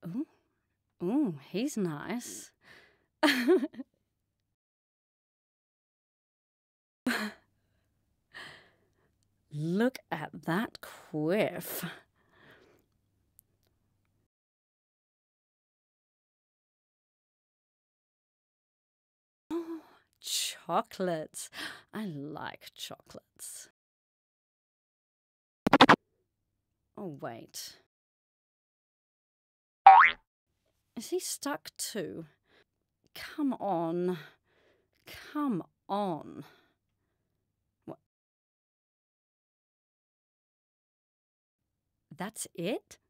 Ooh, ooh, he's nice. Look at that quiff. Oh, chocolates. I like chocolates. Oh, wait. Is he stuck too? Come on. Come on. What? That's it?